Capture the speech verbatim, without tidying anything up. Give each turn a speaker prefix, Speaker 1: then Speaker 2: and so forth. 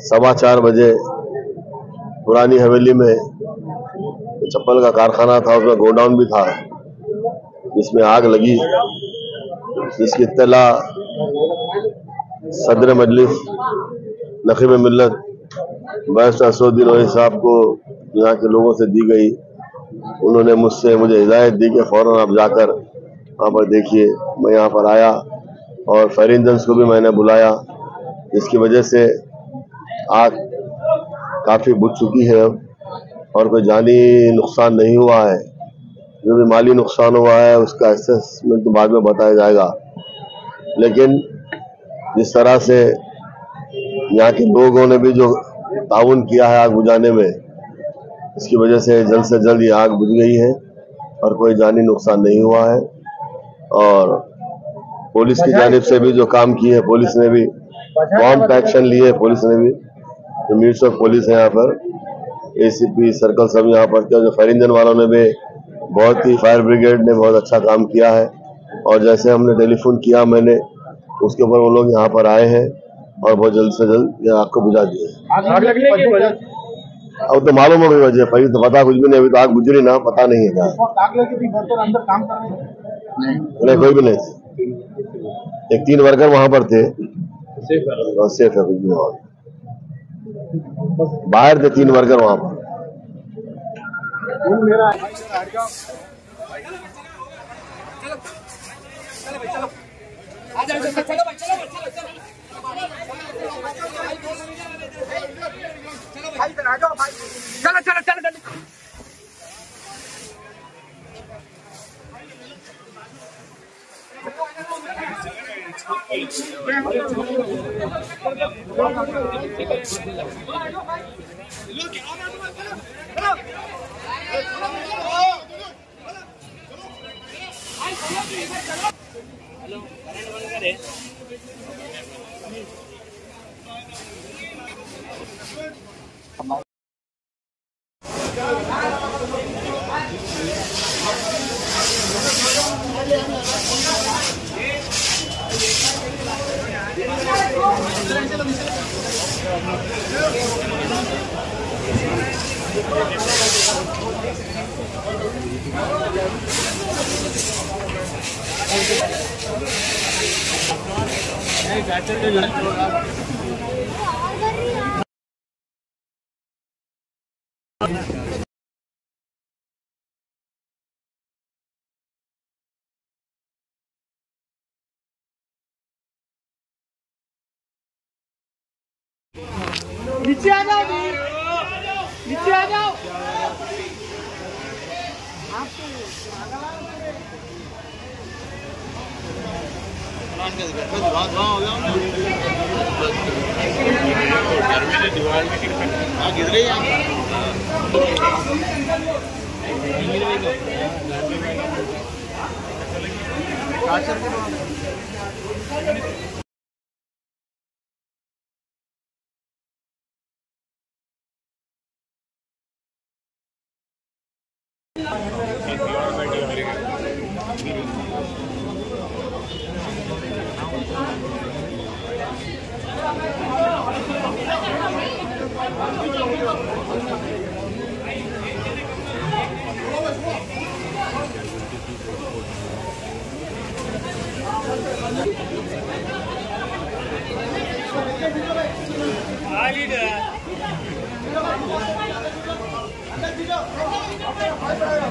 Speaker 1: सवा चार बजे पुरानी हवेली में चप्पल का कारखाना था, उसमें गोडाउन भी था, जिसमें आग लगी, जिसकी इत्तला सदर मजलिस नकीब मिल्लत बैरिस्टर असदुद्दीन ओवैसी साहब को यहाँ के लोगों से दी गई। उन्होंने मुझसे मुझे हिदायत दी कि फौरन आप जाकर वहाँ पर देखिए। मैं यहाँ पर आया और फायर इंजन्स को भी मैंने बुलाया, जिसकी वजह से आग काफ़ी बुझ चुकी है अब और कोई जानी नुकसान नहीं हुआ है। जो भी माली नुकसान हुआ है उसका असेसमेंट तो बाद में बताया जाएगा, लेकिन जिस तरह से यहाँ के लोगों ने भी जो ताउन किया है आग बुझाने में, इसकी वजह से जल्द से जल्द ये आग बुझ गई है और कोई जानी नुकसान नहीं हुआ है। और पुलिस की जानिब से भी जो काम किए हैं, पुलिस ने भी प्रॉम्प्ट एक्शन लिए, पुलिस ने भी जो मीट्स ऑफ पुलिस है यहाँ पर, एसीपी सर्कल सब यहाँ पर थे, जो फायर इंजन वालों ने भी बहुत ही, फायर ब्रिगेड ने बहुत अच्छा काम किया है। और जैसे हमने टेलीफोन किया मैंने, उसके ऊपर वो लोग यहाँ पर आए हैं और बहुत जल्द से जल्द ये आग को बुझा दिए। अब तो मालूम होगी वजह, पहले तो पता कुछ भी नहीं, अभी तो आग बुझ रही ना, पता नहीं है क्या अंदर काम कर रहे हैं। नहीं, कोई भी नहीं, एक तीन वर्कर वहां पर थे, सेफ है, कुछ भी नहीं, बाहर थे तीन वर्कर वहां पर।
Speaker 2: चलो चलो चलो चलो नीचे आ जाओ, नीचे आ जाओ।
Speaker 3: आ